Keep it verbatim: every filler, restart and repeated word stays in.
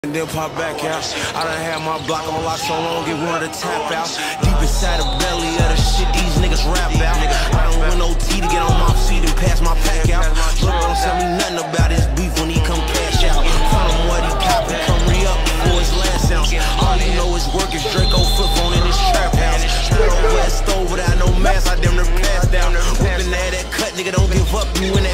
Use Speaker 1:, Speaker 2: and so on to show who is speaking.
Speaker 1: And then pop back out. I done had my block on lock so long, it wanted to tap out. Deep inside the belly of the shit these niggas rap out. I don't want no T to get on my feet and pass my pack out. Look, don't tell me nothing about his beef when he come cash out. Find him what he coppin', come re-up before his last ounce. All you know is work is Draco flip phone in his trap house. Put over that stove without no mask, I damn near passed down. Whippin' at that cut, nigga, don't give up, you in that